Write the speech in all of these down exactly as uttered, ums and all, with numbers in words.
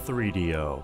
three D O.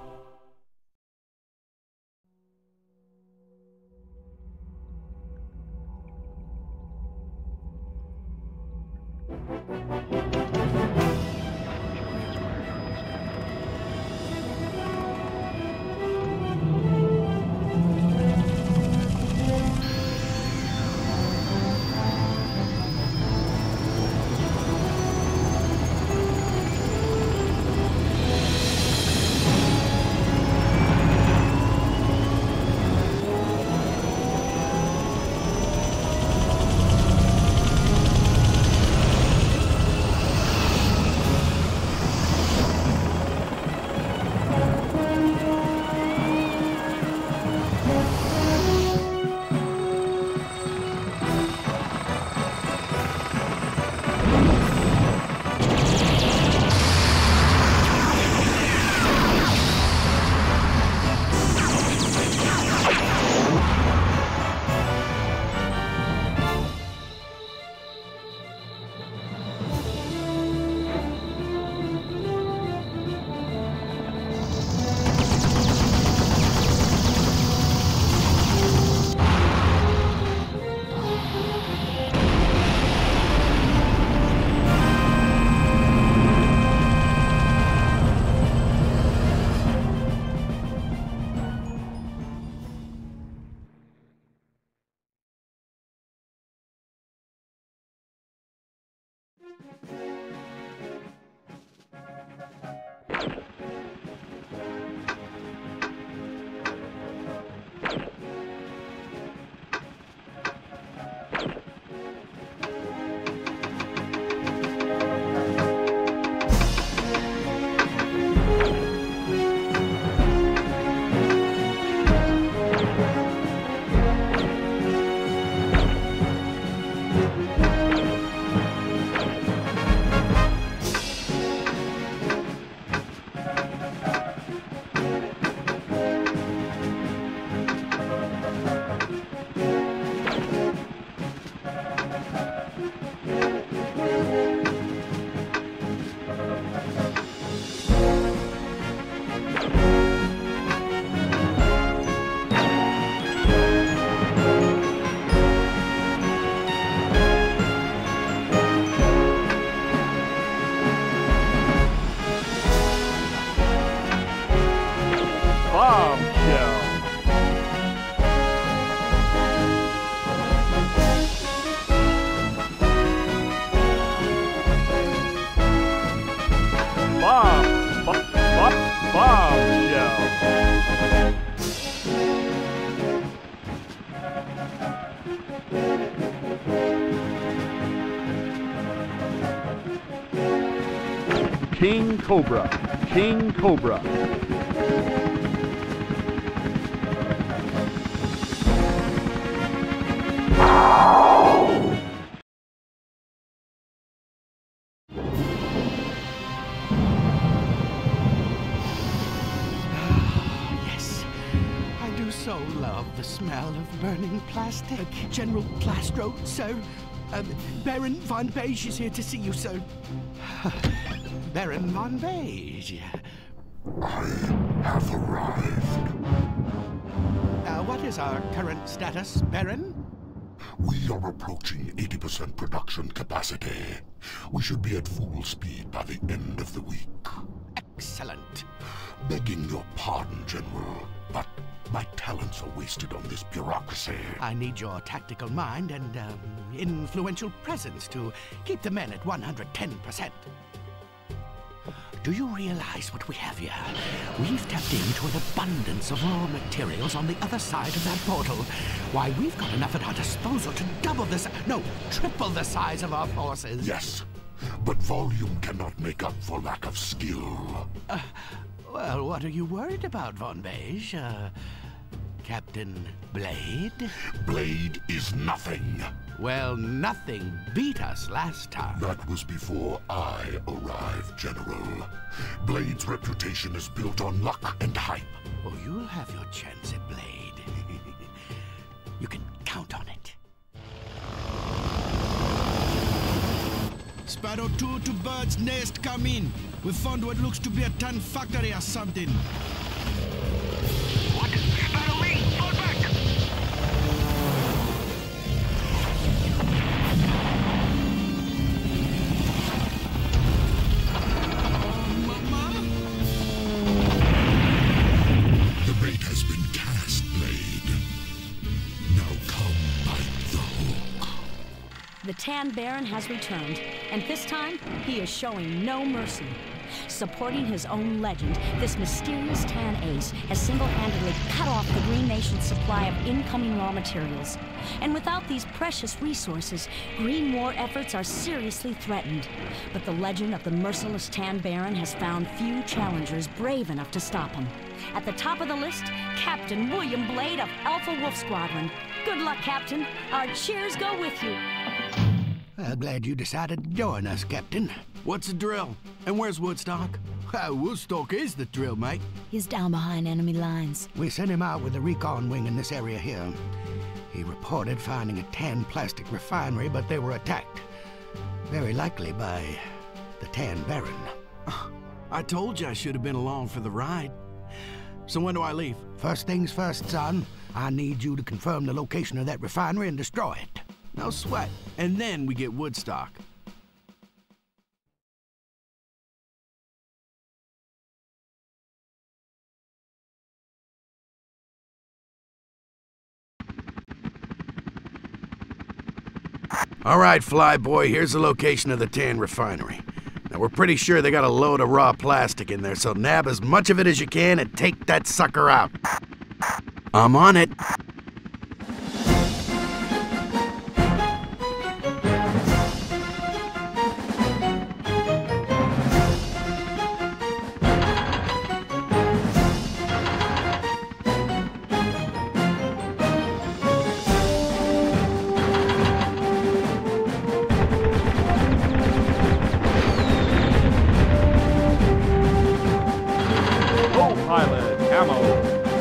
King Cobra, King Cobra. So love the smell of burning plastic. General Plastro, sir. Um, Baron Von Beige is here to see you, sir. Baron Von Beige. I have arrived. Uh, what is our current status, Baron? We are approaching eighty percent production capacity. We should be at full speed by the end of the week. Excellent. Begging your pardon, General, but my talents are wasted on this bureaucracy. I need your tactical mind and um, influential presence to keep the men at one hundred ten percent. Do you realize what we have here? We've tapped into an abundance of raw materials on the other side of that portal. Why, we've got enough at our disposal to double the si- no, triple the size of our forces. Yes, but volume cannot make up for lack of skill. Uh, well, what are you worried about, Von Beige? Uh, Captain Blade? Blade is nothing. Well, nothing beat us last time. That was before I arrived, General. Blade's reputation is built on luck and hype. Oh, you'll have your chance at Blade. You can count on it. Sparrow two to Bird's Nest, come in. We found what looks to be a tan factory or something. What? Follow me! Fall back! Mama? The bait has been cast, Blade. Now come bite the hook. The Tan Baron has returned, and this time, he is showing no mercy. Supporting his own legend, this mysterious Tan Ace has single-handedly cut off the Green Nation's supply of incoming raw materials. And without these precious resources, Green War efforts are seriously threatened. But the legend of the merciless Tan Baron has found few challengers brave enough to stop him. At the top of the list, Captain William Blade of Alpha Wolf Squadron. Good luck, Captain. Our cheers go with you. Well, glad you decided to join us, Captain. What's the drill? And where's Woodstock? Uh, Woodstock is the drill, mate. He's down behind enemy lines. We sent him out with the recon wing in this area here. He reported finding a tan plastic refinery, but they were attacked. Very likely by the Tan Baron. I told you I should have been along for the ride. So when do I leave? First things first, son. I need you to confirm the location of that refinery and destroy it. No sweat. And then we get Woodstock. All right, Flyboy, here's the location of the Tan refinery. Now, we're pretty sure they got a load of raw plastic in there, so nab as much of it as you can and take that sucker out. I'm on it. Pilot ammo.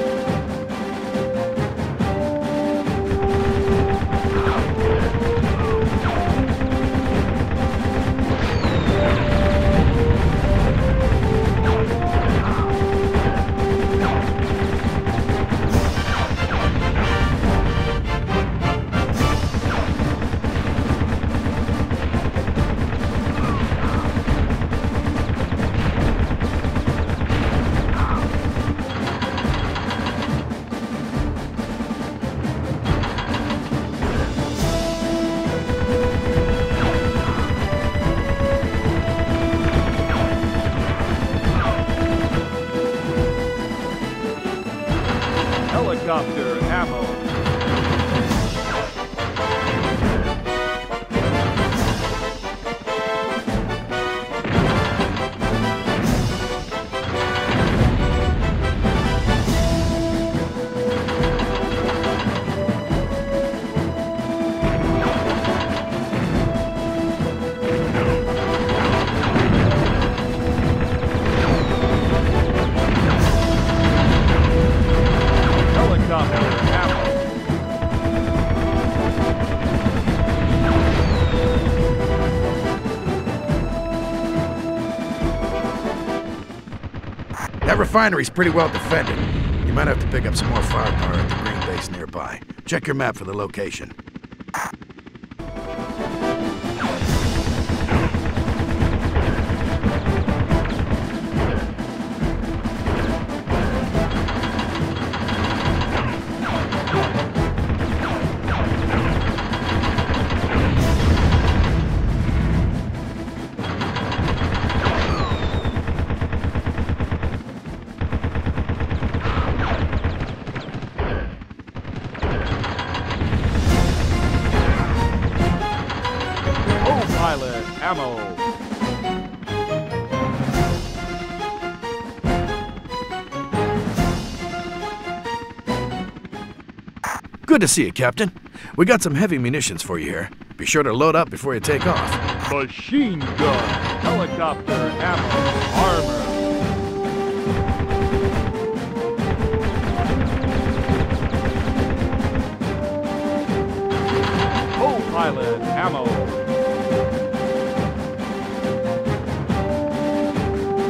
Helicopter ammo. That refinery's pretty well defended. You might have to pick up some more firepower at the Green Base nearby. Check your map for the location. Pilot ammo. Good to see you, Captain. We got some heavy munitions for you here. Be sure to load up before you take off. Machine gun. Helicopter ammo. Armor. Co-pilot ammo.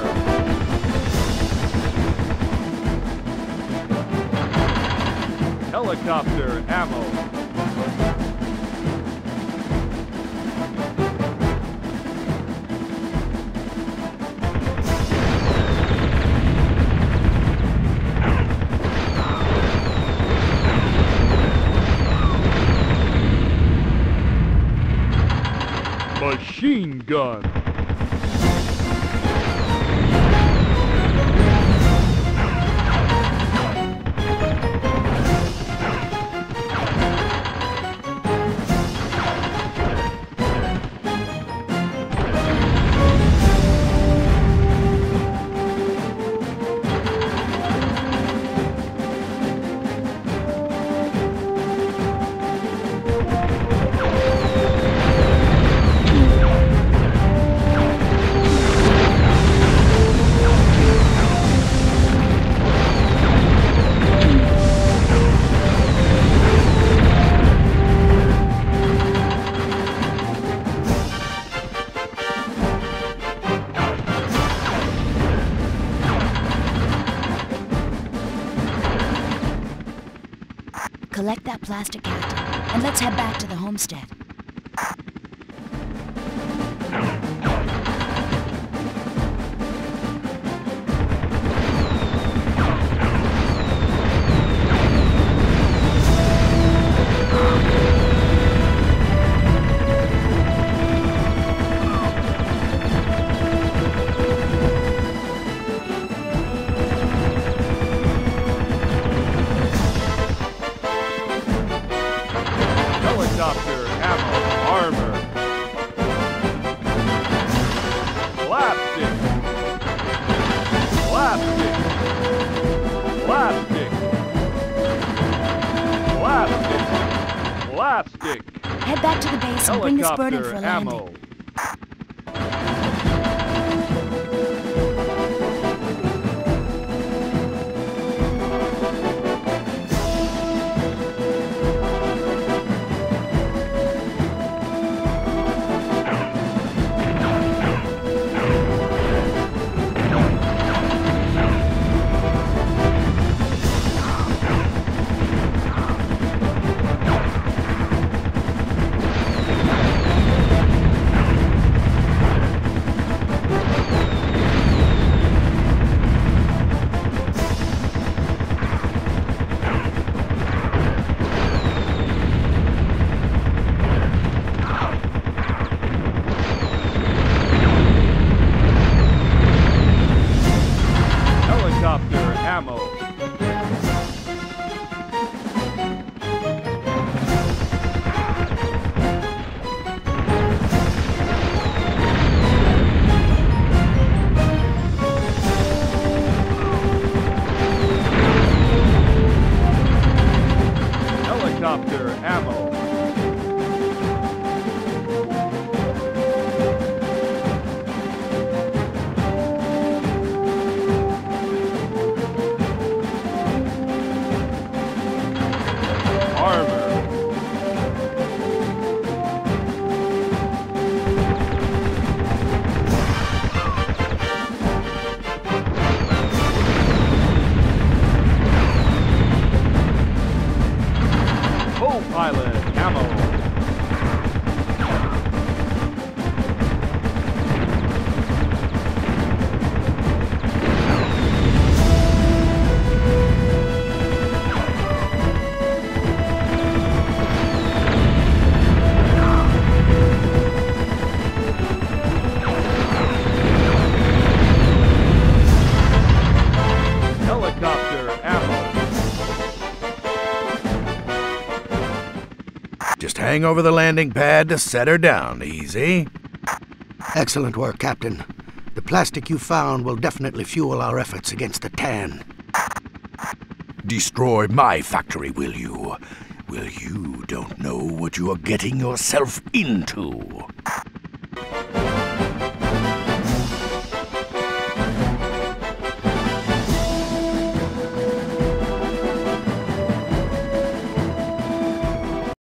Helicopter ammo. Machine gun. Collect that plastic, Captain, and let's head back to the homestead. Helicopter ammo armor. Plastic. Plastic. Plastic. Plastic. Plastic. Head back to the base and bring this bird in for Helicopter a landing. ammo. Helicopter ammo. Helicopter ammo. Armor. Co-pilot ammo. Helicopter ammo. Just hang over the landing pad to set her down, easy. Excellent work, Captain. The plastic you found will definitely fuel our efforts against the Tan. Destroy my factory, will you? Well, you don't know what you are getting yourself into.